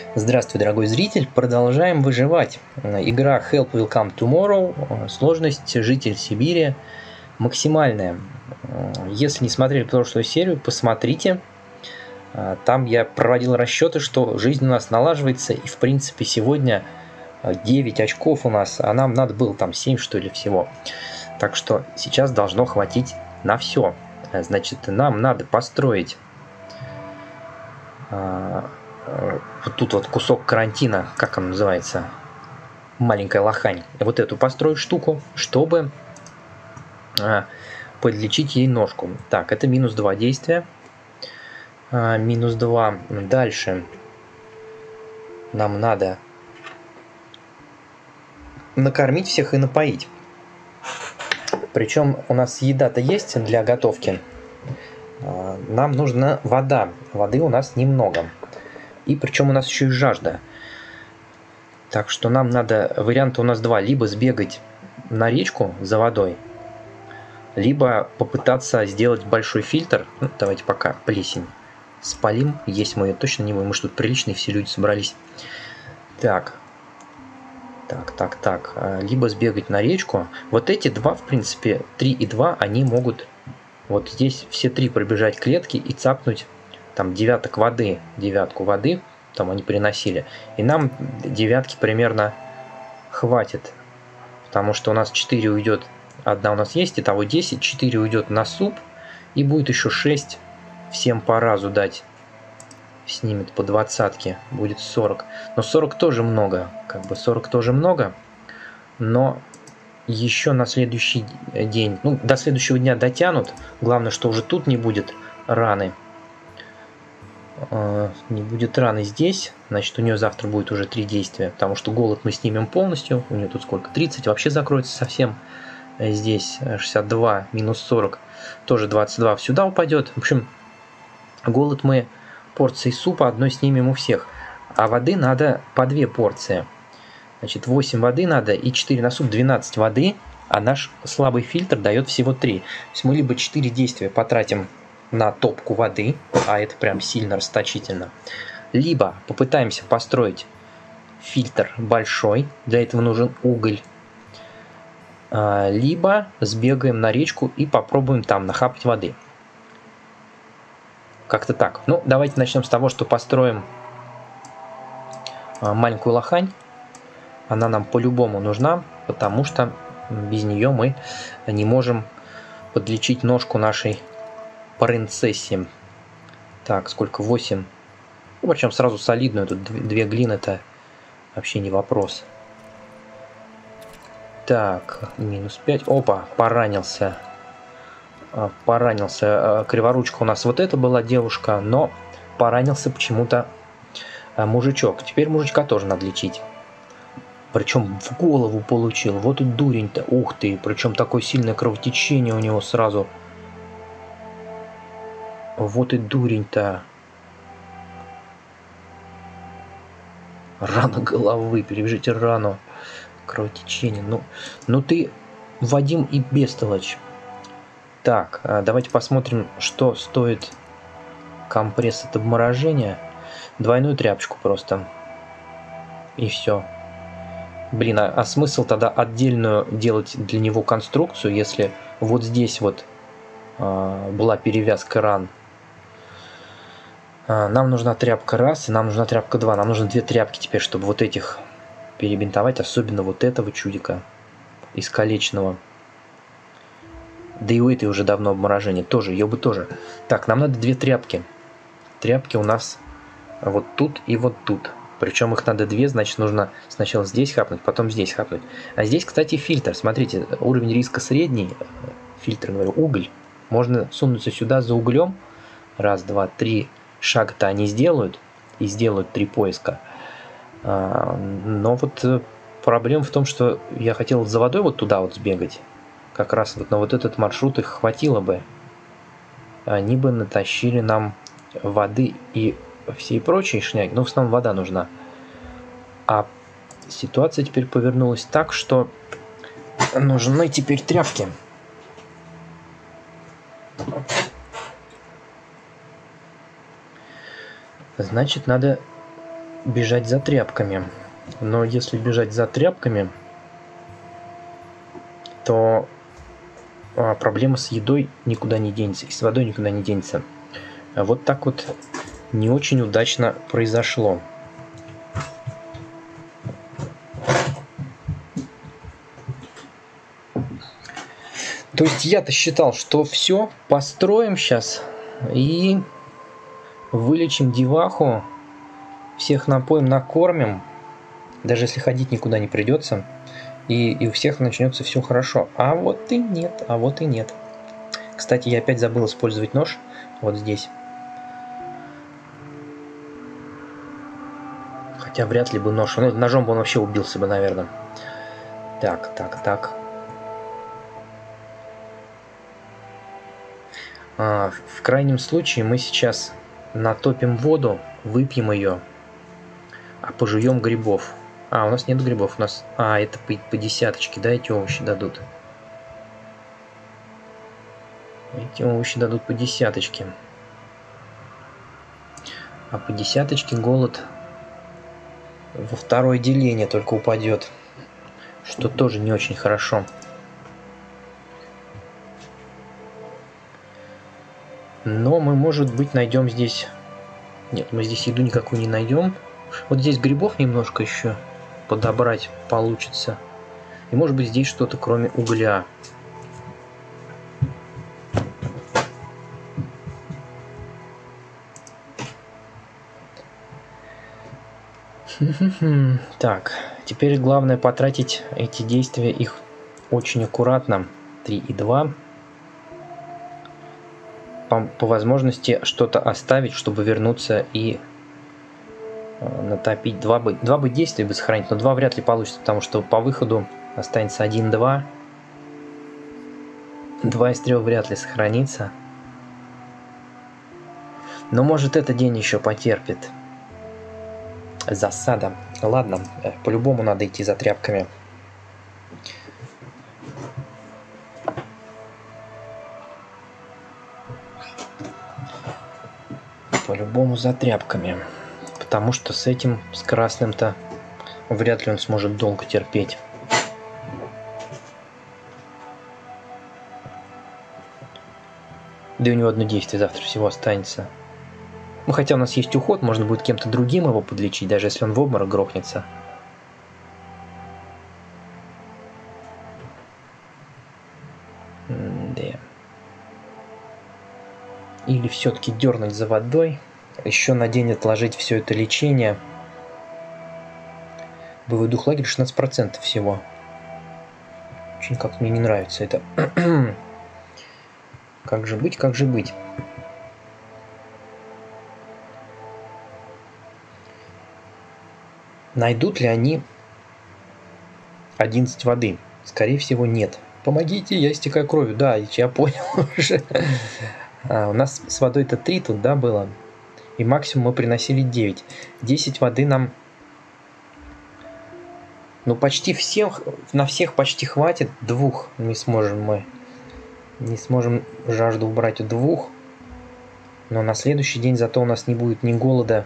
Здравствуй, дорогой зритель. Продолжаем выживать. Игра Help Will Come Tomorrow. Сложность житель Сибири максимальная. Если не смотрели прошлую серию, посмотрите. Там я проводил расчеты, что жизнь у нас налаживается. И в принципе сегодня 9 очков у нас, а нам надо было там 7 что ли всего. Так что сейчас должно хватить на все. Значит, нам надо построить вот тут вот кусок карантина, как он называется, маленькая лохань, вот эту построить штуку, чтобы подлечить ей ножку. Так, это минус 2 действия. Минус 2. Дальше нам надо накормить всех и напоить. Причем у нас еда-то есть для готовки. Нам нужна вода. Воды у нас немного. И причем у нас еще и жажда. Так что нам надо, варианта у нас два. Либо сбегать на речку за водой, либо попытаться сделать большой фильтр. Ну, давайте пока плесень спалим. Есть мы ее точно не будем. Мы же тут приличные все люди собрались. Так. Либо сбегать на речку. Вот эти два, в принципе, 3 и 2, они могут вот здесь все три пробежать к клетке и цапнуть там девятку воды, там они приносили. И нам девятки примерно хватит. Потому что у нас 4 уйдет, одна у нас есть, итого 10, 4 уйдет на суп. И будет еще 6 всем по разу дать. Снимет по 20-ке, будет 40. Но 40 тоже много, как бы 40 тоже много. Но еще на следующий день, ну, до следующего дня дотянут. Главное, что уже тут не будет раны. Не будет раны здесь. Значит, у нее завтра будет уже 3 действия. Потому что голод мы снимем полностью. У нее тут сколько? 30. Вообще закроется совсем. Здесь 62 минус 40. Тоже 22 сюда упадет. В общем, голод мы порции супа одной снимем у всех. А воды надо по 2 порции. Значит, 8 воды надо и 4 на суп, 12 воды, а наш слабый фильтр дает всего 3. То есть мы либо 4 действия потратим на топку воды, а это прям сильно расточительно, либо попытаемся построить фильтр большой, для этого нужен уголь, либо сбегаем на речку и попробуем там нахапать воды. Как-то так. Ну, давайте начнем с того, что построим маленькую лохань. Она нам по-любому нужна, потому что без нее мы не можем подлечить ножку нашей принцессе. Так, сколько? 8. Ну, причем сразу солидную. Тут 2 глины, это вообще не вопрос. Так, минус 5. Опа, поранился. Криворучка у нас вот эта была девушка, но поранился почему-то мужичок. Теперь мужичка тоже надо лечить. Причем в голову получил. Вот и дурень-то. Ух ты. Причем такое сильное кровотечение у него сразу. Вот и дурень-то. Рана головы. Перевяжите рану. Кровотечение. Ну ты, Вадим и бестолочь. Так, давайте посмотрим, что стоит компресс от обморожения. Двойную тряпочку просто. И все. Блин, а смысл тогда отдельную делать для него конструкцию, если вот здесь вот была перевязка ран. Нам нужна тряпка раз, и нам нужна тряпка 2. Нам нужно 2 тряпки теперь, чтобы вот этих перебинтовать, особенно вот этого чудика искалеченного. Да и у этой уже давно обморожение, тоже, ее бы тоже. Так, нам надо 2 тряпки. Тряпки у нас вот тут и вот тут. Причем их надо 2, значит нужно сначала здесь хапнуть, потом здесь хапнуть. А здесь, кстати, фильтр. Смотрите, уровень риска средний. Фильтр, говорю, уголь. Можно сунуться сюда за углем. 1, 2, 3 шага-то они сделают. И сделают 3 поиска. Но вот проблема в том, что я хотел за водой вот туда вот сбегать. Как раз вот на вот этот маршрут их хватило бы. Они бы натащили нам воды и все прочие шняги, но в основном вода нужна. А ситуация теперь повернулась так, что нужны теперь тряпки. Значит, надо бежать за тряпками. Но если бежать за тряпками, то проблема с едой никуда не денется, и с водой никуда не денется. Вот так вот не очень удачно произошло. То есть я-то считал, что все, построим сейчас и вылечим деваху, всех напоим, накормим, даже если ходить никуда не придется, и у всех начнется все хорошо. А вот и нет, а вот и нет. Кстати, я опять забыл использовать нож вот здесь. Хотя вряд ли бы нож, ну, ножом бы он вообще убился бы, наверное. Так. В крайнем случае мы сейчас натопим воду, выпьем ее, а пожуем грибов. У нас нет грибов, у нас... это по десяточке, да, эти овощи дадут. Эти овощи дадут по десяточке. А по десяточке голод во второе деление только упадет, что тоже не очень хорошо. Но мы, может быть, найдем здесь... Нет, мы здесь еду никакую не найдем. Вот здесь грибов немножко еще подобрать получится. И может быть здесь что-то кроме угля. Так, теперь главное потратить эти действия, их очень аккуратно. 3 и 2. По возможности что-то оставить, чтобы вернуться и натопить. Два бы действия бы сохранить, но 2 вряд ли получится, потому что по выходу останется 1-2. 2 из 3 вряд ли сохранится. Но может этот день еще потерпит. Засада. Ладно, по-любому надо идти за тряпками. По-любому за тряпками. Потому что с этим, с красным-то, вряд ли он сможет долго терпеть. Да и у него одно действие завтра всего останется. Ну, хотя у нас есть уход, можно будет кем-то другим его подлечить, даже если он в обморок грохнется. Да. Или все-таки дернуть за водой. Еще на день отложить все это лечение. Боевой дух лагеря 16% всего. Очень как-то мне не нравится это. Как же быть, как же быть? Найдут ли они 11 воды? Скорее всего, нет. Помогите, я истекаю кровью. Да, я понял уже. У нас с водой-то 3 тут, да, было? И максимум мы приносили 9. 10 воды нам... Ну, почти всех, на всех почти хватит. 2 не сможем мы. Не сможем жажду убрать у 2. Но на следующий день зато у нас не будет ни голода.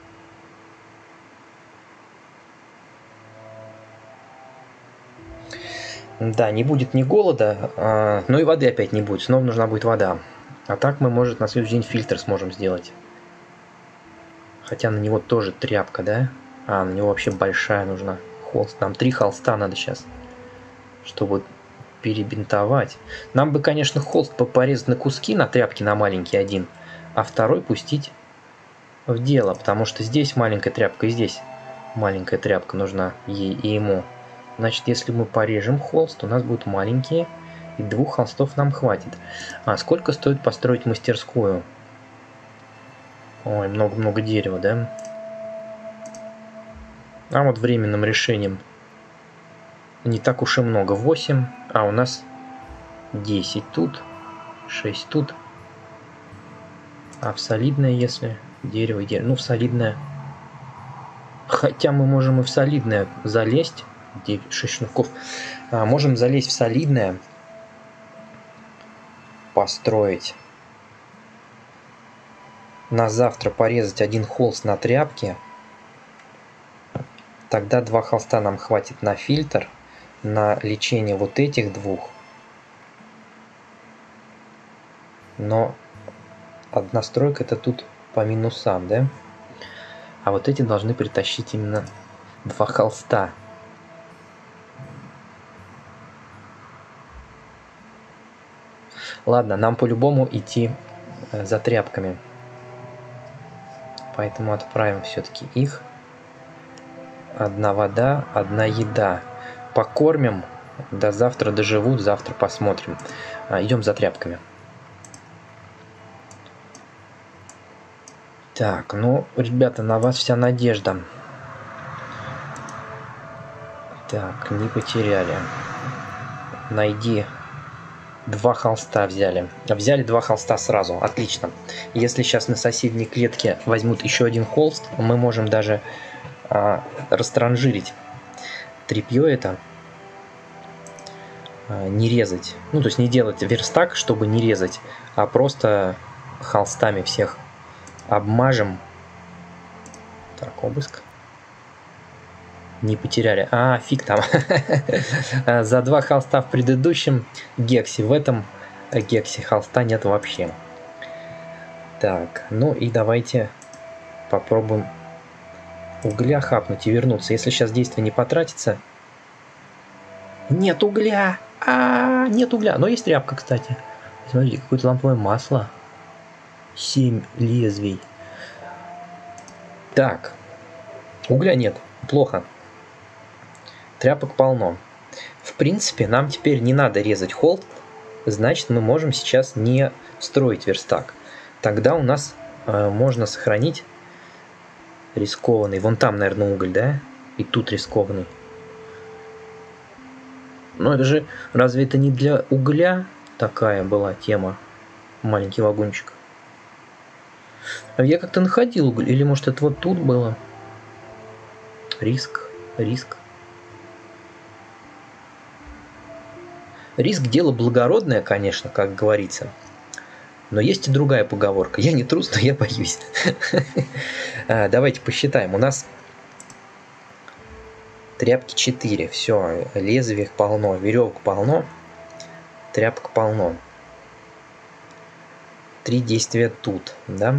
Да, не будет ни голода, но и воды опять не будет. Снова нужна будет вода. А так мы, может, на следующий день фильтр сможем сделать. Хотя на него тоже тряпка, да? На него вообще большая нужна. Холст. Нам 3 холста надо сейчас, чтобы перебинтовать. Нам бы, конечно, холст порезать на куски, на тряпки, на маленький один, а второй пустить в дело, потому что здесь маленькая тряпка и здесь маленькая тряпка нужна ей и ему. Значит, если мы порежем холст, у нас будут маленькие, и 2 холстов нам хватит. Сколько стоит построить мастерскую? Ой, много-много дерева, да? Вот временным решением не так уж и много. 8, у нас 10 тут, 6 тут. В солидное, если дерево, ну в солидное. Хотя мы можем и в солидное залезть. 6 шнурков. Можем залезть в солидное, построить. На завтра порезать 1 холст на тряпке. Тогда 2 холста нам хватит на фильтр, на лечение вот этих двух. Но одна стройка это тут по минусам, да? А вот эти должны притащить именно 2 холста. Ладно, нам по-любому идти за тряпками. Поэтому отправим все-таки их. Одна вода, одна еда. Покормим. До завтра доживут, завтра посмотрим. Идем за тряпками. Так, ну, ребята, на вас вся надежда. Так, не потеряли. Найди. 2 холста взяли. Взяли 2 холста сразу. Отлично. Если сейчас на соседней клетке возьмут еще один холст, мы можем даже растранжирить тряпье это. Не резать. Ну, то есть не делать верстак, чтобы не резать, а просто холстами всех обмажем. Так, обыск. Не потеряли. А, фиг там. За 2 холста в предыдущем гексе. В этом гексе холста нет вообще. Так, ну и давайте попробуем угля хапнуть и вернуться. Если сейчас действие не потратится... Нет угля! Нет угля. Но есть тряпка, кстати. Смотрите, какое-то ламповое масло. 7 лезвий. Так. Угля нет. Плохо. Тряпок полно. В принципе, нам теперь не надо резать холст. Значит, мы можем сейчас не строить верстак. Тогда у нас можно сохранить рискованный. Вон там, наверное, уголь, да? И тут рискованный. Но это же... Разве это не для угля такая была тема? Маленький вагончик. А я как-то находил уголь. Или может это вот тут было? Риск. Риск дело благородное, конечно, как говорится. Но есть и другая поговорка. Я не трус, но я боюсь. Давайте посчитаем. У нас тряпки 4. Все, лезвий полно, веревок полно, тряпок полно. 3 действия тут, да?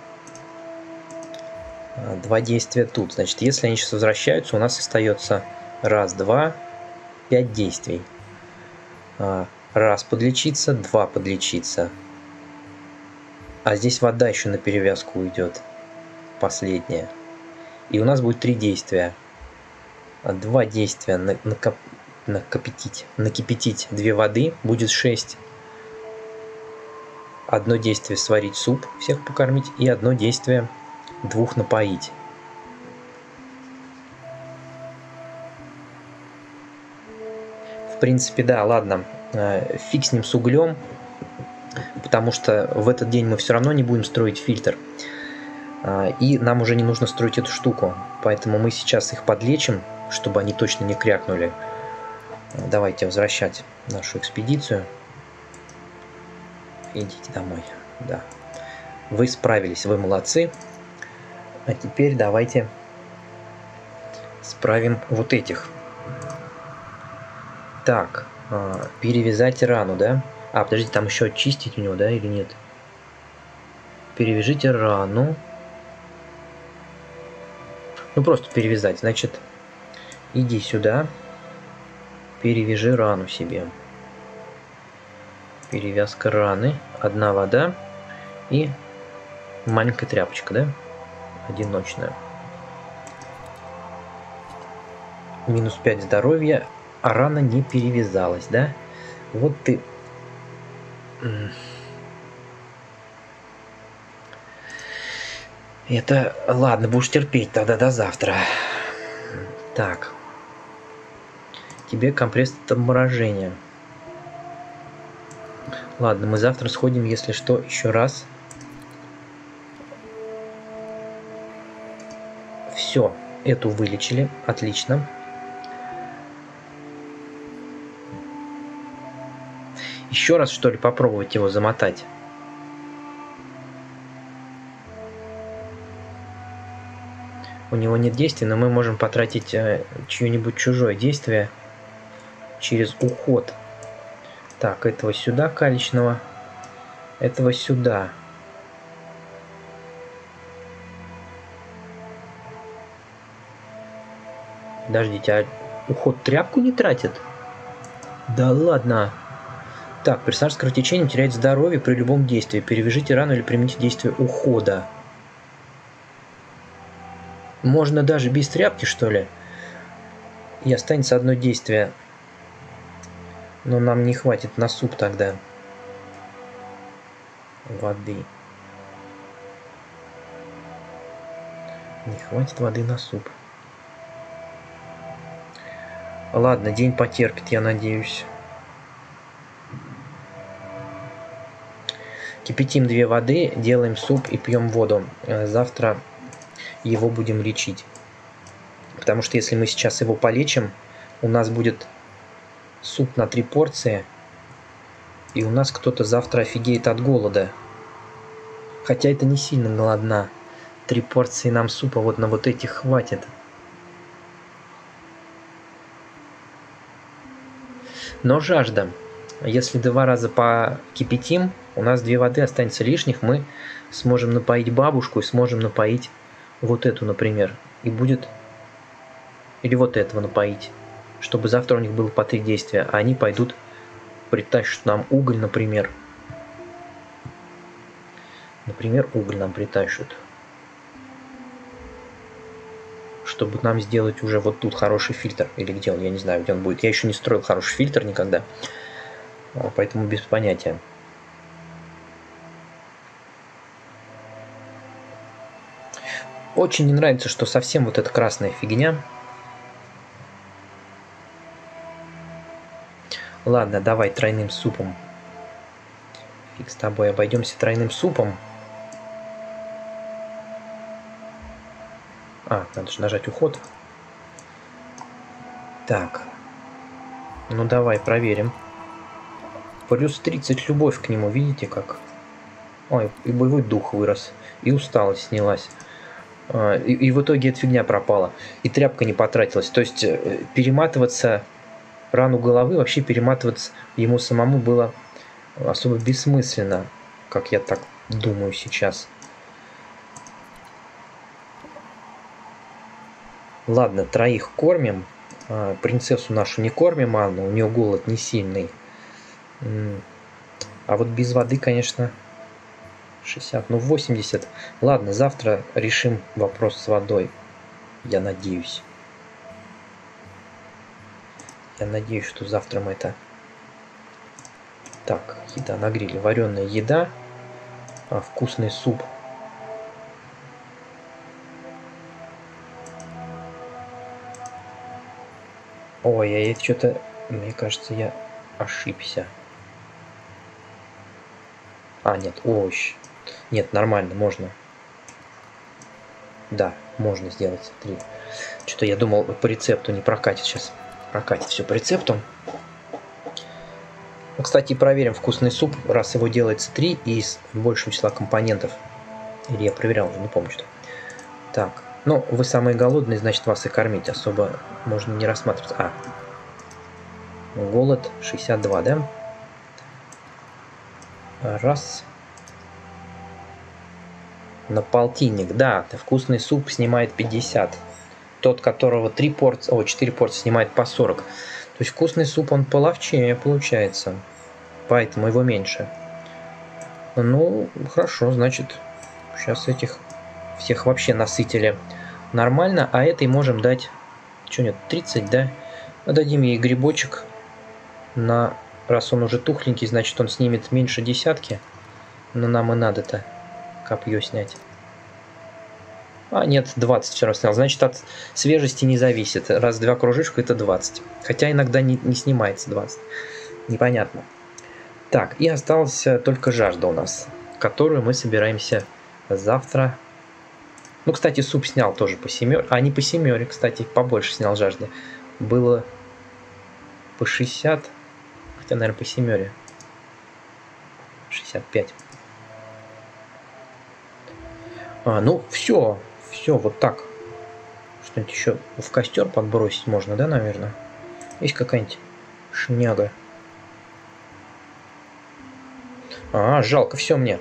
2 действия тут. Значит, если они сейчас возвращаются, у нас остается 1, 2, 5 действий. 1 подлечиться, 2 подлечиться. А здесь вода еще на перевязку уйдет. Последняя. И у нас будет 3 действия. 2 действия накипятить 2 воды. Будет 6. 1 действие сварить суп, всех покормить. И 1 действие 2 напоить. В принципе, да, ладно. Фиг с ним с углем. Потому что в этот день мы все равно не будем строить фильтр. И нам уже не нужно строить эту штуку. Поэтому мы сейчас их подлечим, чтобы они точно не крякнули. Давайте возвращать нашу экспедицию. Идите домой. Да. Вы справились, вы молодцы. А теперь давайте справим вот этих. Так, перевязать рану, да? Подождите, там еще очистить у него, да, или нет? Перевяжите рану. Ну, просто перевязать. Значит, иди сюда. Перевяжи рану себе. Перевязка раны. 1 вода. И маленькая тряпочка, да? Одиночная. Минус 5 здоровья. А рана не перевязалась, да? Вот ты... Это... Ладно, будешь терпеть тогда до завтра. Так. Тебе компресс от обморожения. Ладно, мы завтра сходим, если что, еще раз. Все, эту вылечили. Отлично. Еще раз, что ли, попробовать его замотать? У него нет действия, но мы можем потратить чье-нибудь чужое действие через уход. Так, этого сюда калечного, этого сюда. Подождите, а уход тряпку не тратит? Да ладно. Так, персонаж с кровотечением теряет здоровье при любом действии. Перевяжите рану или примените действие ухода. Можно даже без тряпки, что ли? И останется одно действие. Но нам не хватит на суп тогда. Воды. Не хватит воды на суп. Ладно, день потерпит, я надеюсь. Кипятим 2 воды, делаем суп и пьем воду. Завтра его будем лечить. Потому что если мы сейчас его полечим, у нас будет суп на 3 порции. И у нас кто-то завтра офигеет от голода. Хотя это не сильно голодна. 3 порции нам супа вот на вот этих хватит. Но жажда. Если 2 раза покипятим, у нас 2 воды останется лишних, мы сможем напоить бабушку и сможем напоить вот эту, например. И будет... Или вот этого напоить, чтобы завтра у них было по 3 действия, а они пойдут притащат нам уголь, например. Например, уголь нам притащат. Чтобы нам сделать уже вот тут хороший фильтр. Или где он, я не знаю, где он будет. Я еще не строил хороший фильтр никогда. Поэтому без понятия. Очень не нравится, что совсем вот эта красная фигня. Ладно, давай тройным супом. Фиг с тобой, обойдемся тройным супом. Надо же нажать уход. Так. Ну давай, проверим. Плюс 30 любовь к нему, видите как? Ой, и боевой дух вырос. И усталость снялась. И в итоге эта фигня пропала. И тряпка не потратилась. То есть перематываться рану головы, вообще перематываться ему самому было особо бессмысленно. Как я так думаю сейчас. Ладно, 3 кормим. Принцессу нашу не кормим, Анну. У нее голод не сильный. А вот без воды, конечно, 60, ну 80. Ладно, завтра решим вопрос с водой. Я надеюсь. Я надеюсь, что завтра мы это... Так, еда на гриле. Вареная еда. Вкусный суп. Ой, я что-то... Мне кажется, я ошибся. Нет, овощ. Нет, нормально, можно. Да, можно сделать 3. Что-то я думал, по рецепту не прокатит сейчас. Прокатит все по рецепту. Кстати, проверим вкусный суп, раз его делается 3 из большего числа компонентов. Или я проверял, уже не помню что. Так, ну, вы самые голодные, значит, вас и кормить особо можно не рассматривать. Голод 62, да? Раз. На полтинник, да, вкусный суп снимает 50. Тот, которого 3 порции, 4 порции снимает по 40. То есть вкусный суп, он половчее получается. Поэтому его меньше. Ну, хорошо, значит, сейчас этих всех вообще насытили нормально. А этой можем дать, что нет, 30, да? Дадим ей грибочек. Раз он уже тухленький, значит, он снимет меньше 10. Но нам и надо-то копье снять. Нет, 20 все равно снял. Значит, от свежести не зависит. Раз 2 кружочка, это 20. Хотя иногда не снимается 20. Непонятно. Так, и осталась только жажда у нас, которую мы собираемся завтра. Ну, кстати, суп снял тоже по 7. Не по 7, кстати, побольше снял жажды. Было по 60. Хотя, наверное, по 7. 65. Ну, все, вот так. Что-нибудь еще в костер подбросить можно, да, наверное? Есть какая-нибудь шняга? А, жалко все мне.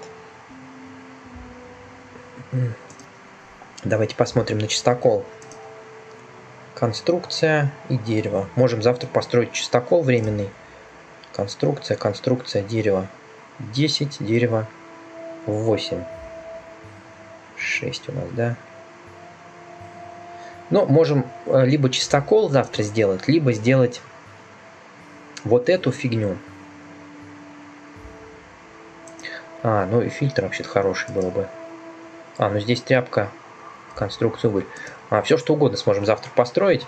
Давайте посмотрим на чистокол. Конструкция и дерево. Можем завтра построить чистокол временный. Конструкция, конструкция, дерево. 10, дерево 8. 6 у нас, да? Но можем либо чистокол завтра сделать, либо сделать вот эту фигню. А, ну и фильтр вообще-то хороший было бы. А, ну здесь тряпка, конструкцию вы. А, все что угодно сможем завтра построить.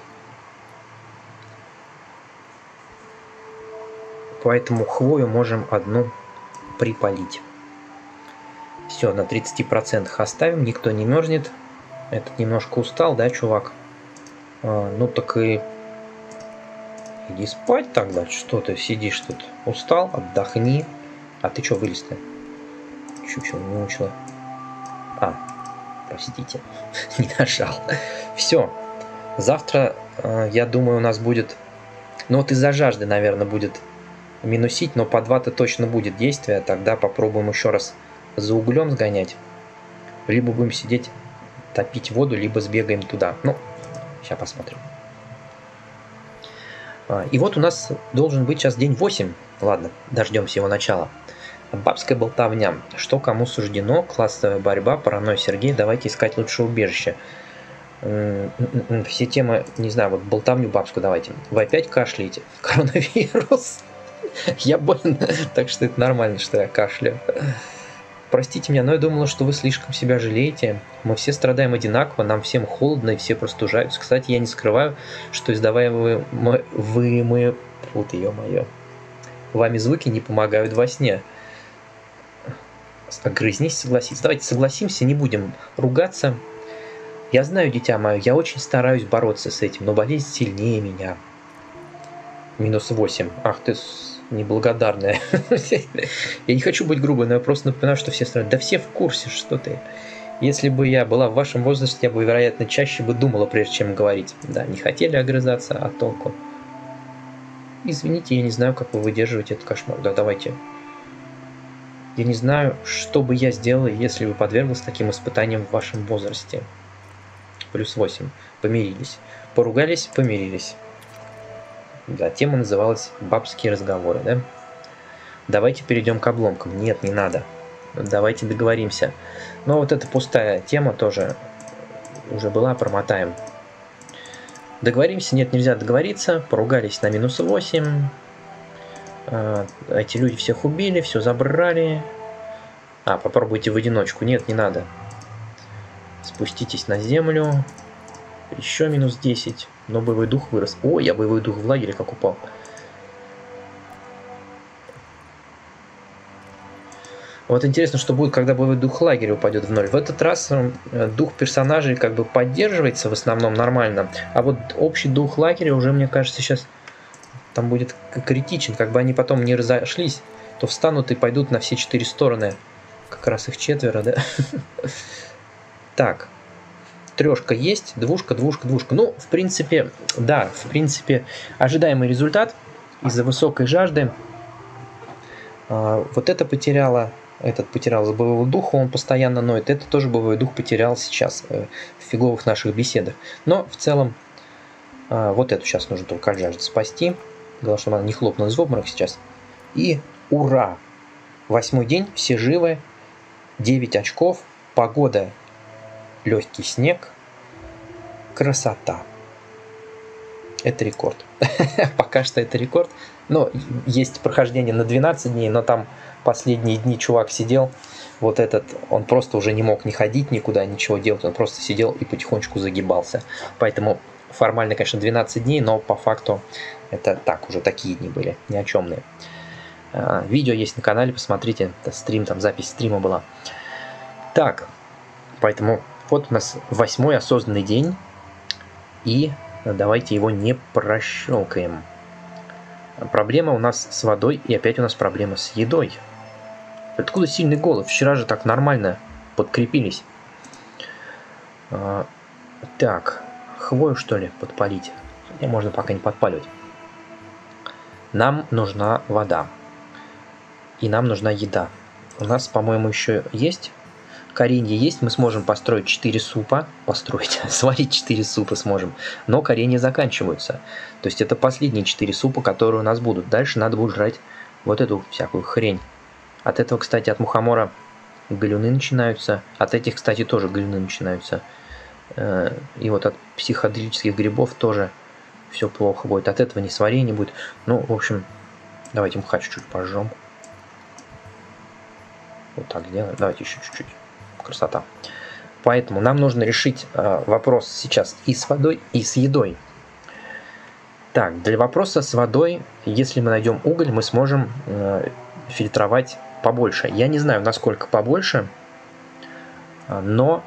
Поэтому хвою можем одну припалить. Все, на 30% оставим, никто не мерзнет. Этот немножко устал, да, чувак? Ну так и иди спать тогда. Что ты сидишь тут? Устал? Отдохни. А ты что вылез-то? Чуть-чуть не научила. А, простите, не нажал. Все. Завтра, я думаю, у нас будет... Ну вот из-за жажды, наверное, будет минусить, но по 2-то точно будет действие. Тогда попробуем еще раз за углем сгонять. Либо будем сидеть, топить воду, либо сбегаем туда. Ну, сейчас посмотрим. И вот у нас должен быть сейчас день 8. Ладно, дождемся его начала. Бабская болтовня. Что кому суждено? Классовая борьба. Паранойя Сергей. Давайте искать лучшее убежище. Все темы, не знаю, вот болтовню бабскую давайте. Вы опять кашляете? Коронавирус. Я болен, так что это нормально, что я кашляю. Простите меня, но я думала, что вы слишком себя жалеете. Мы все страдаем одинаково, нам всем холодно и все простужаются. Кстати, я не скрываю, что издаваемые вот ё-моё, вами звуки не помогают во сне. Огрызнись, согласись. Давайте согласимся, не будем ругаться. Я знаю, дитя мое, я очень стараюсь бороться с этим, но болезнь сильнее меня. -8. Ах ты неблагодарная. Я не хочу быть грубой, но я просто напоминаю, что все страдают. Да все в курсе, что ты. Если бы я была в вашем возрасте, я бы, вероятно, чаще бы думала, прежде чем говорить. Да, не хотели огрызаться, а толку. Извините, я не знаю, как вы выдерживаете этот кошмар. Да, давайте. Я не знаю, что бы я сделала, если бы подверглась таким испытаниям в вашем возрасте. +8. Помирились. Поругались, помирились. Да, тема называлась «Бабские разговоры», да? Давайте перейдем к обломкам. Нет, не надо. Давайте договоримся. Но вот эта пустая тема тоже уже была, промотаем. Договоримся? Нет, нельзя договориться. Поругались на -8. Эти люди всех убили, все забрали. А, попробуйте в одиночку. Нет, не надо. Спуститесь на землю. Еще -10. Но боевой дух вырос. Ой, я боевой дух в лагере как упал. Вот интересно, что будет, когда боевой дух лагеря упадет в 0. В этот раз дух персонажей как бы поддерживается в основном нормально. А вот общий дух лагеря уже, мне кажется, сейчас там будет критичен. Как бы они потом не разошлись, то встанут и пойдут на все 4 стороны. Как раз их 4, да? Так. Трешка есть, двушка. Ну, в принципе, да, в принципе, ожидаемый результат из-за высокой жажды. Вот это потеряло, этот потерял за боевого духа, он постоянно ноет. Это тоже боевой дух потерял сейчас в фиговых наших беседах. Но в целом, вот эту сейчас нужно только от жажды спасти. Главное, чтобы она не хлопнулась в обморок сейчас. И ура! 8-й день, все живы, 9 очков, погода. Легкий снег. Красота. Это рекорд. Пока что это рекорд. Но есть прохождение на 12 дней, но там последние дни чувак сидел. Вот этот, он просто уже не мог ни ходить никуда, ничего делать. Он просто сидел и потихонечку загибался. Поэтому формально, конечно, 12 дней, но по факту это так, уже такие дни были, ни о чемные. Видео есть на канале, посмотрите. Стрим, там запись стрима была. Так, поэтому... Вот у нас 8-й осознанный день, и давайте его не прощелкаем. Проблема у нас с водой, и опять у нас проблема с едой. Откуда сильный голод? Вчера же так нормально подкрепились. Так, хвою что ли подпалить? Хотя можно пока не подпаливать. Нам нужна вода. И нам нужна еда. У нас, по-моему, еще есть коренья есть. Мы сможем построить 4 супа. Сварить 4 супа сможем. Но коренья заканчиваются. То есть это последние 4 супа, которые у нас будут. Дальше надо будет жрать вот эту всякую хрень. От этого, кстати, от мухомора галюны начинаются. От этих, кстати, тоже галюны начинаются. И вот от психоделических грибов тоже все плохо будет. От этого несварение будет. Ну, в общем, давайте мха чуть-чуть пожжем. Вот так сделаем. Давайте еще чуть-чуть. Красота. Поэтому нам нужно решить вопрос сейчас и с водой, и с едой. Так, для вопроса с водой, если мы найдем уголь, мы сможем фильтровать побольше. Я не знаю, насколько побольше, но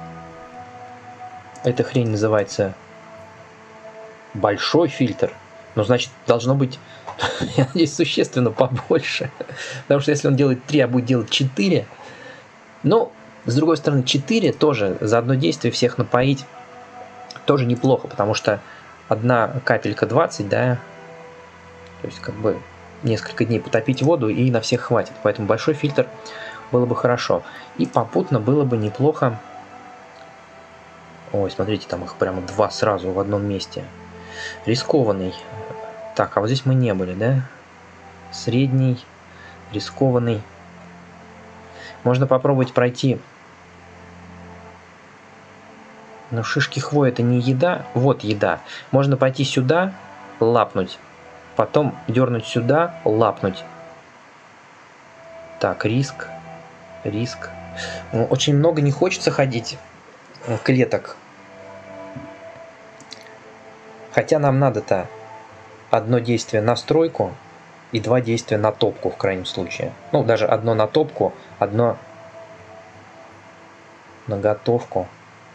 эта хрень называется большой фильтр. Но значит, должно быть, я надеюсь, существенно побольше. Потому что если он делает 3, а будет делать 4, ну, с другой стороны, 4 тоже за одно действие всех напоить тоже неплохо, потому что одна капелька 20, да, то есть как бы несколько дней потопить воду и на всех хватит. Поэтому большой фильтр было бы хорошо. И попутно было бы неплохо. Ой, смотрите, там их прямо 2 сразу в одном месте. Рискованный. Так, а вот здесь мы не были, да? Средний, рискованный. Можно попробовать пройти. Но шишки хвои это не еда. Вот еда. Можно пойти сюда, лапнуть. Потом дернуть сюда, лапнуть. Так, риск. Риск. Очень много не хочется ходить клеток. Хотя нам надо-то одно действие на стройку и 2 действия на топку в крайнем случае. Ну, даже одно на топку, одно на готовку.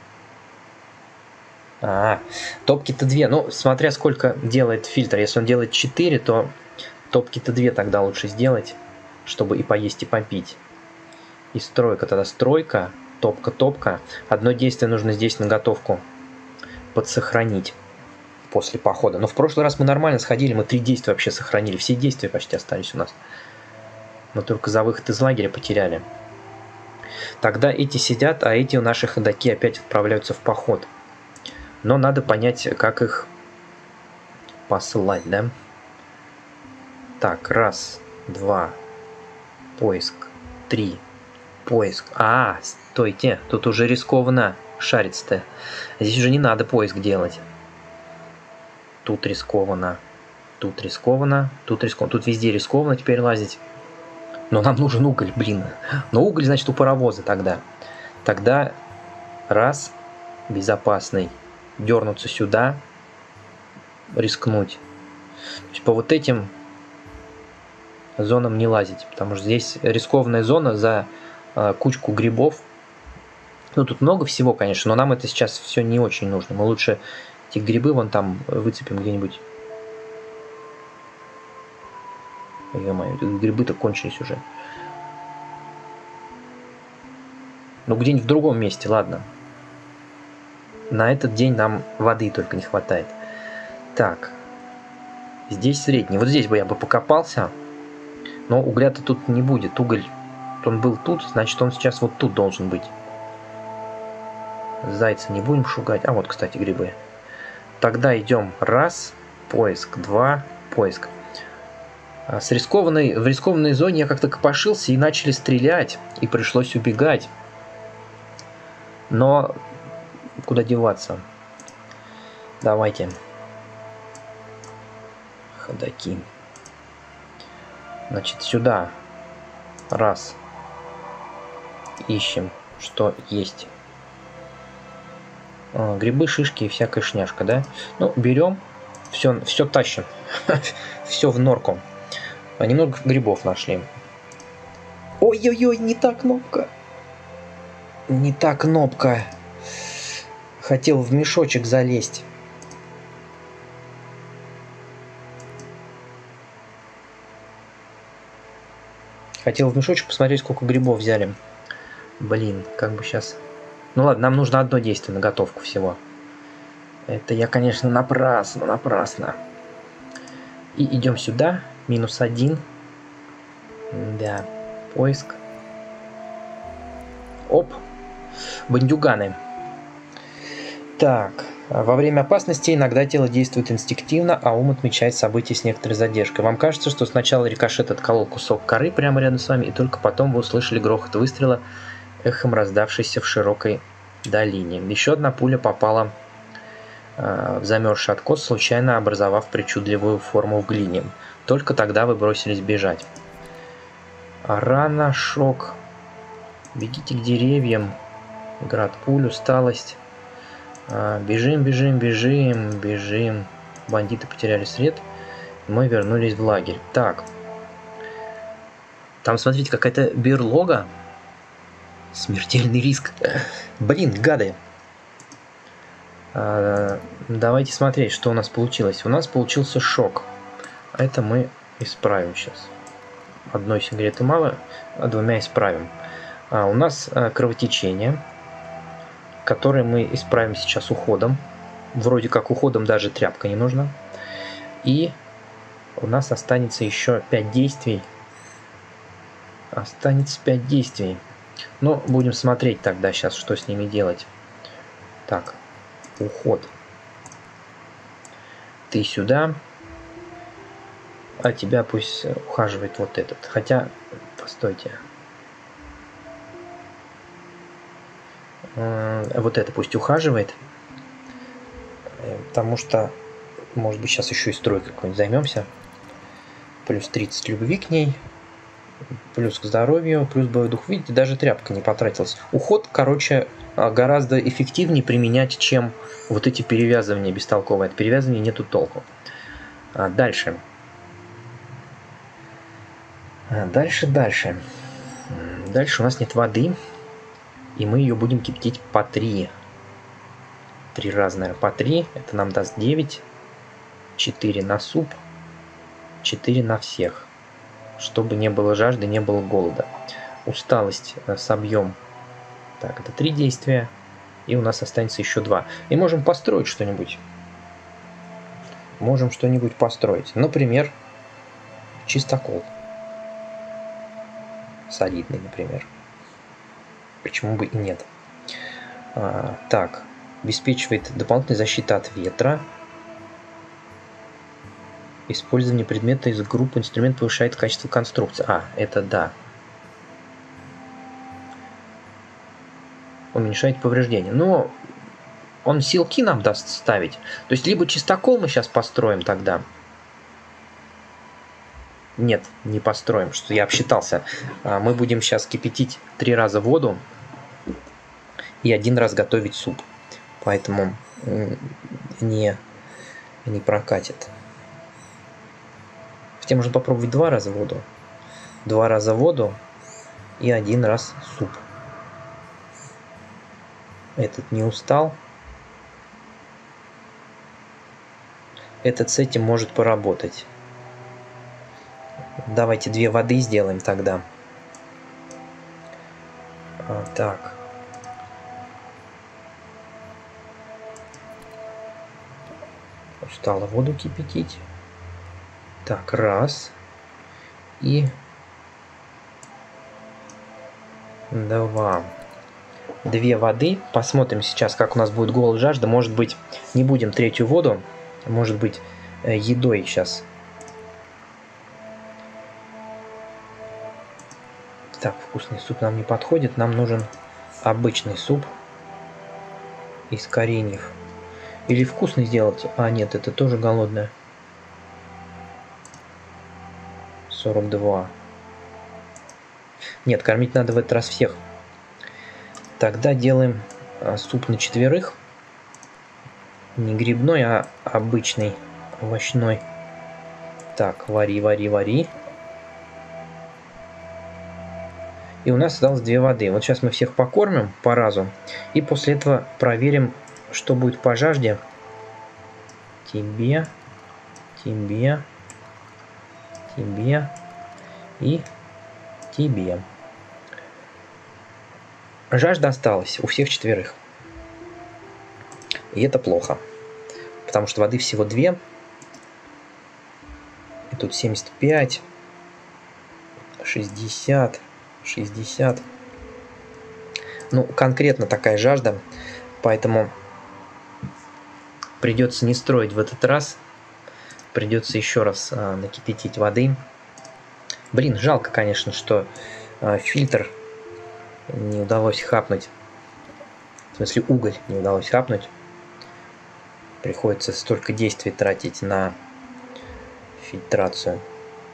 Топки-то 2. Ну, смотря сколько делает фильтр. Если он делает 4, то топки-то 2 тогда лучше сделать, чтобы и поесть, и попить. И стройка. Тогда стройка, топка. Одно действие нужно здесь на готовку подсохранить после похода. Но в прошлый раз мы нормально сходили, мы 3 действия вообще сохранили. Все действия почти остались у нас. Мы только за выход из лагеря потеряли. Тогда эти сидят, а эти у наши ходаки опять отправляются в поход. Но надо понять, как их посылать, да? Так, 1, 2, поиск, 3, поиск. Стойте, тут уже рискованно шариться-то. Здесь уже не надо поиск делать. Тут рискованно, тут рискованно, тут рискованно. Тут везде рискованно теперь лазить. Но нам нужен уголь, блин. Но уголь, значит, у паровоза тогда. Тогда 1, безопасный. Дернуться сюда, рискнуть. То есть по вот этим зонам не лазить, потому что здесь рискованная зона за кучку грибов. Ну, тут много всего, конечно, но нам это сейчас все не очень нужно. Мы лучше эти грибы вон там выцепим где-нибудь. Ё-моё, грибы-то кончились уже. Ну, где-нибудь в другом месте, ладно. На этот день нам воды только не хватает. Так. Здесь средний. Вот здесь бы я покопался. Но угля-то тут не будет. Уголь, он был тут, значит, он сейчас вот тут должен быть. Зайца не будем шугать. А вот, кстати, грибы. Тогда идем 1, поиск, 2, поиск. В рискованной зоне я как-то копошился и начали стрелять. И пришлось убегать. Но куда деваться? Давайте. Ходаки. Значит, сюда. 1. Ищем, что есть. Грибы, шишки и всякая шняшка, да? Ну, берем, все тащим. Все в норку. Немного грибов нашли. Ой-ой-ой, не та кнопка. Не та кнопка. Хотел в мешочек залезть. Хотел в мешочек посмотреть, сколько грибов взяли. Блин, как бы сейчас... Ну ладно, нам нужно одно действие на готовку всего. Это я, конечно, напрасно. И идем сюда. -1. Да, поиск. Оп. Бандюганы. Так, во время опасности иногда тело действует инстинктивно, а ум отмечает события с некоторой задержкой. Вам кажется, что сначала рикошет отколол кусок коры прямо рядом с вами, и только потом вы услышали грохот выстрела, эхом раздавшийся в широкой долине. Еще одна пуля попала в замерзший откос, случайно образовав причудливую форму в глине. Только тогда вы бросились бежать. Рана, шок. Бегите к деревьям. Град пуль, усталость. Бежим. Бандиты потеряли след. Мы вернулись в лагерь. Так. Там, смотрите, какая-то берлога. Смертельный риск. Блин, гады. Давайте смотреть, что у нас получилось. У нас получился шок. Это мы исправим сейчас. Одной сигареты мало, а двумя исправим. У нас кровотечение, которое мы исправим сейчас уходом. Вроде как уходом даже тряпка не нужна. И у нас останется еще 5 действий. Но будем смотреть тогда сейчас, что с ними делать. Так, уход. Ты сюда. А тебя пусть ухаживает вот этот. Хотя, постойте. Вот это пусть ухаживает. Потому что, может быть, сейчас еще и стройкой какой-нибудь займемся. Плюс 30 любви к ней. Плюс к здоровью, плюс боевой дух. Видите, даже тряпка не потратилась. Уход, короче, гораздо эффективнее применять, чем вот эти перевязывания бестолковые. От перевязывания нету толку. Дальше. Дальше у нас нет воды. И мы ее будем кипятить по 3. 3 раза, наверное, по 3. Это нам даст 9. 4 на суп. 4 на всех. Чтобы не было жажды, не было голода. Усталость собьем. Так, это 3 действия. И у нас останется еще 2. И можем построить что-нибудь. Например, чистокол. Солидный, например. Почему бы и нет. Так, обеспечивает дополнительную защиту от ветра. Использование предмета из группы инструмент повышает качество конструкции. Это да. Уменьшает повреждения. Но он силки нам даст ставить. То есть, либо чистокол мы сейчас построим тогда. Нет, не построим, что я обсчитался. Мы будем сейчас кипятить 3 раза воду и 1 раз готовить суп. Поэтому не прокатит. Хотя можно попробовать 2 раза воду. 2 раза воду и 1 раз суп. Этот не устал. Этот с этим может поработать. Давайте 2 воды сделаем тогда. Так. Устала воду кипятить. Так, раз. И 2. 2 воды. Посмотрим сейчас, как у нас будет голод, жажда. Может быть, не будем 3-ю воду. Может быть, едой сейчас. Так, вкусный суп нам не подходит. Нам нужен обычный суп из кореньев. Или вкусный сделать. Нет, это тоже голодное. 42. Нет, кормить надо в этот раз всех. Тогда делаем суп на 4. Не грибной, а обычный, овощной. Так, вари. И у нас осталось 2 воды. Вот сейчас мы всех покормим по разу. И после этого проверим, что будет по жажде. Тебе и тебе. Жажда осталась у всех 4. И это плохо. потому что воды всего 2. И тут 75, 60, 60. Ну, конкретно такая жажда, поэтому придется не строить в этот раз. Придется еще раз накипятить воды. Блин, жалко, конечно, что фильтр не удалось хапнуть. В смысле, уголь не удалось хапнуть. Приходится столько действий тратить на фильтрацию.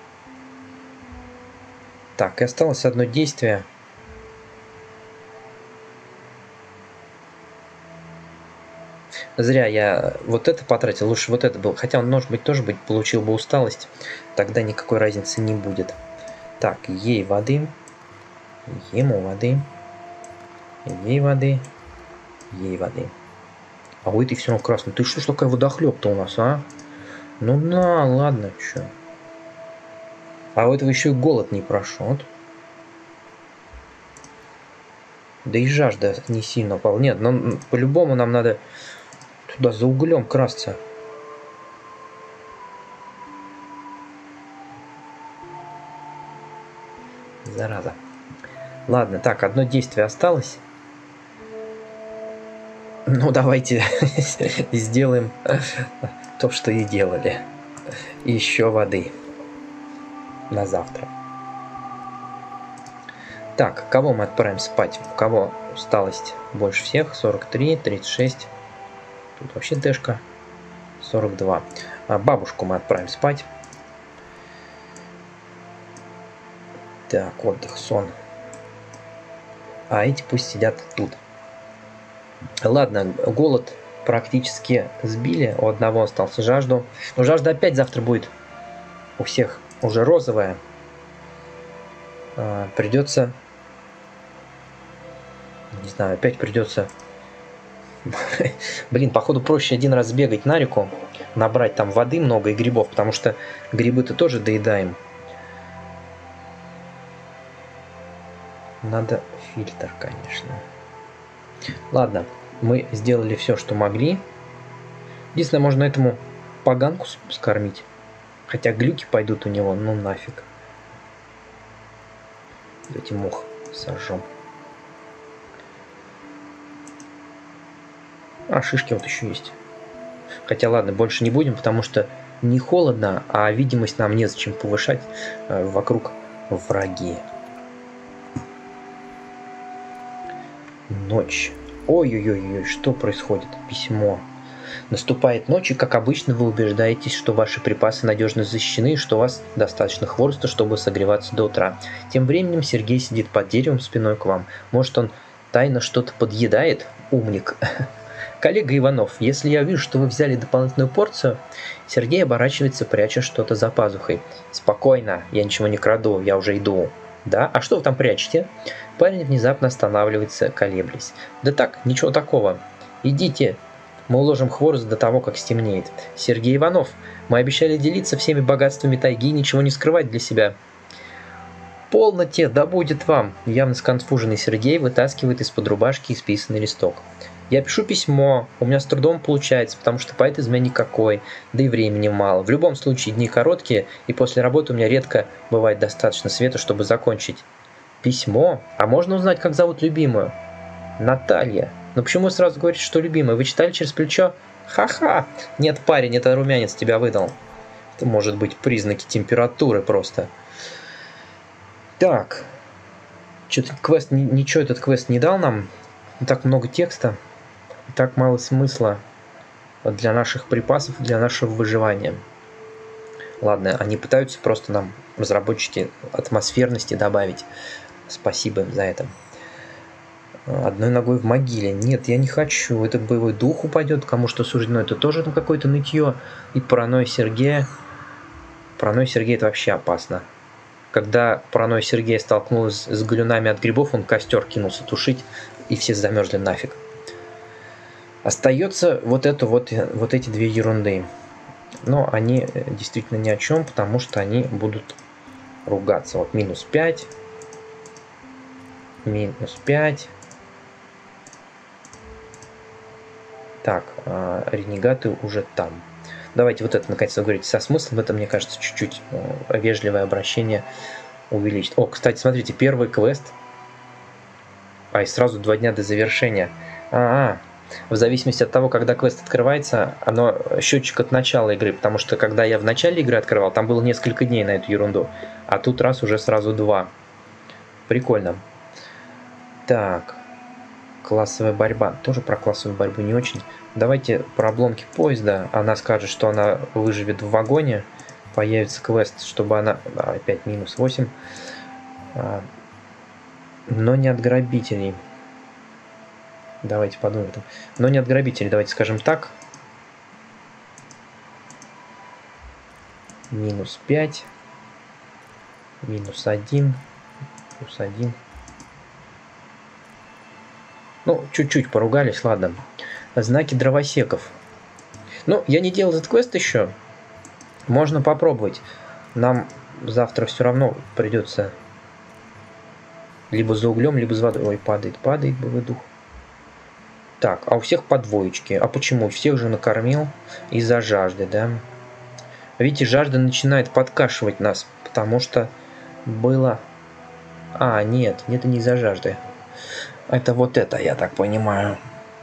Так, и осталось одно действие. Зря я вот это потратил, лучше вот это было. Хотя он, может быть, тоже получил бы усталость. Тогда никакой разницы не будет. Так, ей воды. Ему воды. Ей воды. Ей воды. А у этой все равно красный. Ты что ж такая водохлеб-то у нас, а? Ну да, ладно, чё. А у этого еще и голод не прошел. Да и жажда не сильно упала. Нет, но по-любому нам надо туда за углем красться. Зараза. Ладно, так, одно действие осталось. Ну, давайте сделаем то, что и делали. Еще воды на завтра. Так, кого мы отправим спать? У кого усталость больше всех? 43, 36. Тут вообще дэшка. 42. Бабушку мы отправим спать. Так, отдых, сон. А эти пусть сидят тут. Ладно, голод практически сбили. У одного остался жажду. Но жажда опять завтра будет у всех уже розовая. Придется... Не знаю, опять придется... Блин, походу проще один раз сбегать на реку, набрать там воды много и грибов, потому что грибы-то тоже доедаем. Надо фильтр, конечно. Ладно, мы сделали все, что могли. Единственное, можно этому поганку скормить. Хотя глюки пойдут у него, ну нафиг. Давайте мох сожжем. А, шишки вот еще есть. Хотя ладно, больше не будем, потому что не холодно, а видимость нам незачем повышать. Вокруг враги. Ночь. Ой-ой-ой, что происходит? Письмо. Наступает ночь, и, как обычно, вы убеждаетесь, что ваши припасы надежно защищены и что у вас достаточно хвороста, чтобы согреваться до утра. Тем временем Сергей сидит под деревом спиной к вам. Может, он тайно что-то подъедает? Умник. Коллега Иванов, если я вижу, что вы взяли дополнительную порцию... Сергей оборачивается, пряча что-то за пазухой. Спокойно, я ничего не краду, я уже иду. Да? А что вы там прячете? Парень внезапно останавливается, колеблясь. Да так, ничего такого. Идите. Мы уложим хворост до того, как стемнеет. Сергей Иванов, мы обещали делиться всеми богатствами тайги и ничего не скрывать для себя. Полноте, да будет вам. Явно сконфуженный Сергей вытаскивает из-под рубашки исписанный листок. Я пишу письмо, у меня с трудом получается, потому что поэт из меня никакой, да и времени мало. В любом случае дни короткие, и после работы у меня редко бывает достаточно света, чтобы закончить. Письмо? А можно узнать, как зовут любимую? Наталья. Но почему сразу говорите, что любимая? Вы читали через плечо? Ха-ха! Нет, парень, это румянец тебя выдал. Это может быть признаки температуры просто. Так. Что-то квест, ничего этот квест не дал нам. Так много текста. Так мало смысла для наших припасов, для нашего выживания. Ладно, они пытаются просто нам, разработчики, атмосферности добавить. Спасибо им за это. Одной ногой в могиле. Нет, я не хочу. Это боевой дух упадет, кому что суждено. Это тоже там какое-то нытье. И паранойя Сергея. Паранойя Сергея — это вообще опасно. Когда паранойя Сергея столкнулась с галюнами от грибов, он костер кинулся тушить, и все замерзли нафиг. Остается вот эти две ерунды. Но они действительно ни о чем, потому что они будут ругаться. Вот минус 5. Минус 5. Так, ренегаты уже там. Давайте вот это, наконец-то, говорить со смыслом. Это, мне кажется, чуть-чуть вежливое обращение увеличить. О, кстати, смотрите, первый квест. И сразу 2 дня до завершения. В зависимости от того, когда квест открывается, оно счетчик от начала игры. Потому что, когда я в начале игры открывал, там было несколько дней на эту ерунду. А тут раз уже сразу 2. Прикольно. Так. Классовая борьба. Тоже про классовую борьбу не очень. Давайте про обломки поезда. Она скажет, что она выживет в вагоне. Появится квест, чтобы она... опять минус 8. Но не от грабителей. Давайте подумаем. Но не от грабителей. Давайте скажем так. Минус 5. Минус 1. Плюс 1. Ну, чуть-чуть поругались, ладно. Знаки дровосеков. Ну, я не делал этот квест еще. Можно попробовать. Нам завтра все равно придется либо за углем, либо за водой. Ой, падает боевой дух. Так, а у всех по двоечке. А почему? Всех же накормил из-за жажды, да? Видите, жажда начинает подкашивать нас, потому что было... нет, это не из-за жажды. Это вот это, я так понимаю.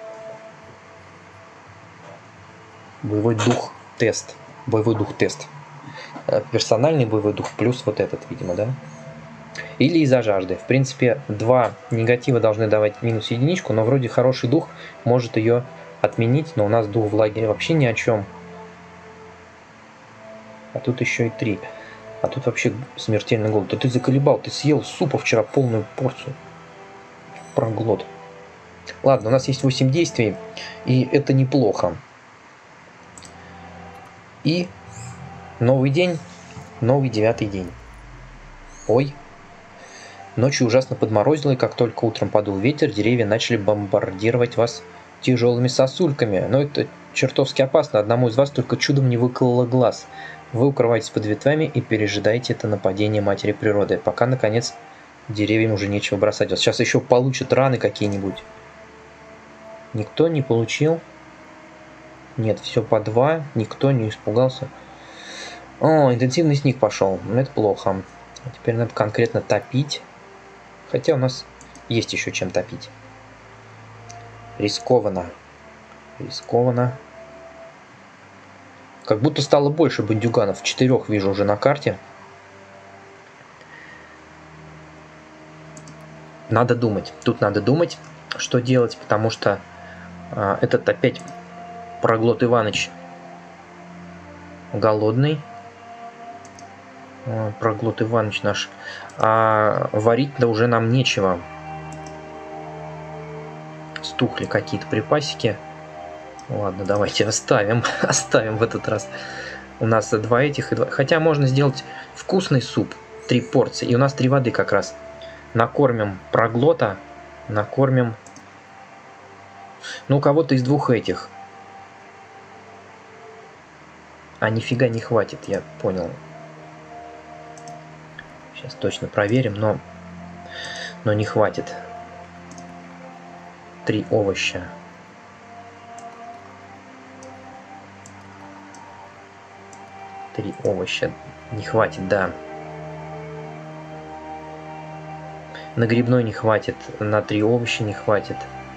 Боевой дух тест. Боевой дух тест. Персональный боевой дух плюс вот этот, видимо, да? Или из-за жажды. В принципе, 2 негатива должны давать минус 1, но вроде хороший дух может ее отменить, но у нас дух в лагере вообще ни о чем. А тут еще и 3. А тут вообще смертельный голод. Да ты заколебал, ты съел супа вчера полную порцию. Проглот. Ладно, у нас есть 8 действий, и это неплохо. И новый день, новый 9-й день. Ой. Ночью ужасно подморозило, и как только утром подул ветер, деревья начали бомбардировать вас тяжелыми сосульками. Но это чертовски опасно, одному из вас только чудом не выкололо глаз. Вы укрываетесь под ветвями и пережидаете это нападение матери природы, пока, наконец, деревьям уже нечего бросать. Вот сейчас еще получат раны какие-нибудь. Никто не получил? Нет, все по 2, никто не испугался. О, интенсивный снег пошел, это плохо. Теперь надо конкретно топить. Хотя у нас есть еще чем топить. Рискованно. Рискованно. Как будто стало больше бандюганов. 4 вижу уже на карте. Надо думать. Тут надо думать, что делать, потому что этот опять Проглот Иваныч голодный. Проглот Иваныч наш. А варить-то уже нам нечего. Стухли какие-то припасики. Ладно, давайте оставим. Оставим в этот раз. У нас 2 этих и 2. Хотя можно сделать вкусный суп. 3 порции. И у нас 3 воды как раз. Накормим проглота. Накормим... Ну, у кого-то из 2 этих. Нифига не хватит, я понял. Сейчас точно проверим, но не хватит. 3 овоща. Три овоща. Не хватит, да. На грибной не хватит, на 3 овоща не хватит.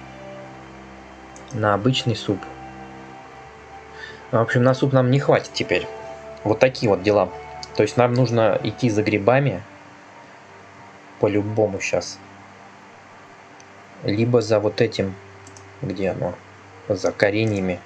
На обычный суп. В общем, на суп нам не хватит теперь. Вот такие вот дела. То есть нам нужно идти за грибами. По-любому сейчас. Либо за вот этим. Где оно? За кореньями.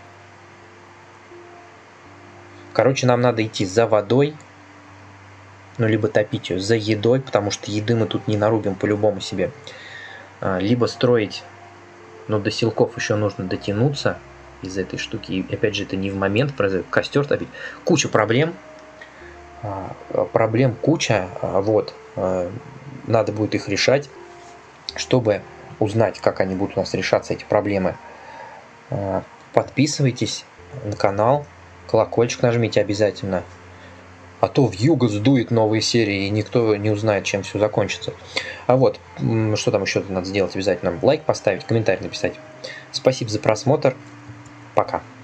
Короче, нам надо идти за водой. Ну, либо топить ее за едой, потому что еды мы тут не нарубим по-любому себе. Либо строить. Но до силков еще нужно дотянуться из этой штуки. И опять же, это не в момент произойдет. Костер топить. Куча проблем. Проблем куча. Вот. Надо будет их решать. Чтобы узнать, как они будут у нас решаться, эти проблемы. Подписывайтесь на канал. Колокольчик нажмите обязательно. А то вьюга сдует новые серии, и никто не узнает, чем все закончится. А вот, что там еще надо сделать обязательно? Лайк поставить, комментарий написать. Спасибо за просмотр. Пока.